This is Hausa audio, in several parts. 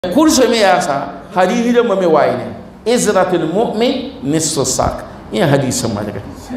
kurso me yasa hadithi da mame wayne izratul mu'min nisfu sak ya hadisi madaka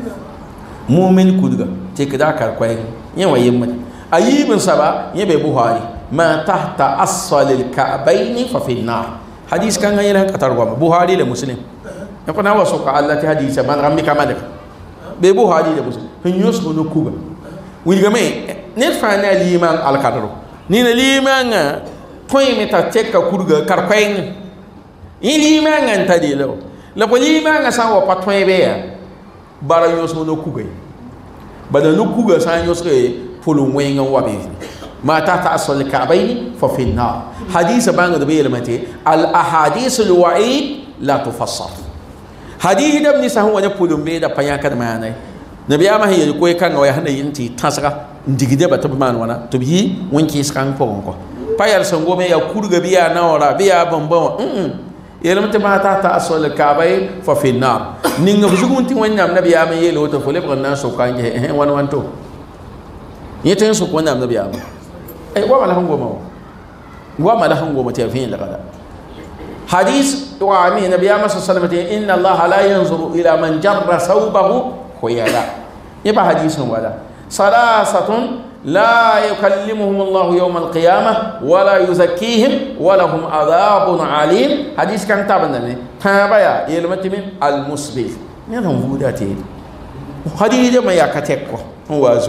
mu'min kudga te kada kar kwai ya wayin mad ayibin saba ya be buhari ma tahta asfalil ka'bayn fa fi nar hadis kan ngayela katar goma buhari da muslim ya kana waso ka allah ta hadisi man rammi kamadaka be buhari da muslim hin yusbu no kuga wiga me ne fa na liman al kadro ni na liman point meta teka kurga karpain ili manga ntadilo la poli manga sa wa patwen be ya bara yos no kuga bada no kuga sa yos re polo wenga wa be ma ta asal ka'bayn fa fi nar hadith banga de be mate al ahadith al wa'id la tufassar hadith ibn sa huwa ne polo be da panya kad manai nabi ama hiya ko kan wa handa yinti tasaka ndigide ba tabman wana to bi wonki skan pon ko payal sango me ya kurga biya nawara biya bambam yelam te mata ta asol kabay fa fi nar ninga fusugun tin wanyam nabiya me yelo to fole bran so kanje wan wan to yeten so ko nam nabiya wa mala hango ma te fi la kada hadith wa ami nabiya ma sallallahu alaihi inna allah la yanzuru ila man jarra thawbahu khuyala yaba hadithun wala salasatun لا يكلمهم الله يوم القيامة ولا يزكيهم ولهم عذاب عليم حديث كان تابعنا تابعا يلمتهم المسبل نحن فوداتي حديث ما يكتكوا هو أزو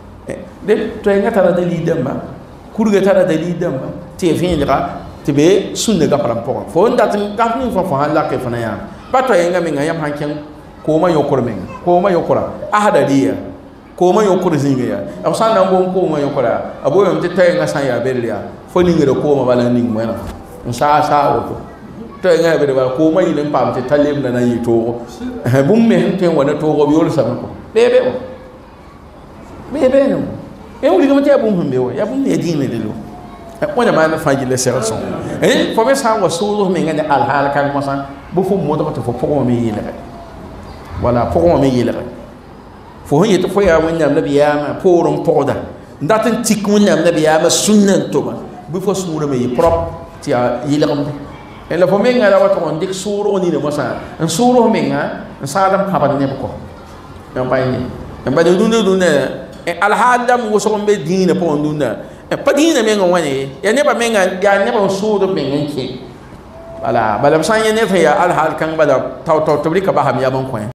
ده توينغ ترى دليل ما كورغ ترى دليل ما تيفين لقى تبي سنة كفرام بقى فون داتن كافني ففهم لا كيف نيا بتوينغ مينغ يام هانكين كوما يوكر مينغ كوما يوكر أحد ديا koma yokor zinga ya absan na ngom koma yokora aboyom te tay nga san ya belia fo ni ngere koma bala ni ngwana nsa sa o to nga be ba koma yile pam te talem na yi to bum me hente wona to go yol sa ko bebe o bebe no e wuli ko te bum humbe o ya bum ne dine de lo wona ma na faji le serson fo be sa wa sulu me ngane al hal kan mo san bu fu mo to fo ko me yile wala fo ko me yile fo hon yete fo ya wonyam nabiyama porum poda ndatin tik wonyam nabiyama sunnan to ba bu fo sura me prop ti yilam de la fo me ngala wato on dik suro ni ne mosa en suro me nga sadam haban ne ko en bayni en bade dunne al hadam wo so be dina po dunna e pa dina me ngwane ya ne ba me nga ya ne ba suro me ngi wala bala san ya ne fa ya al hal kan bala taw taw to brika ba ham ya ban ko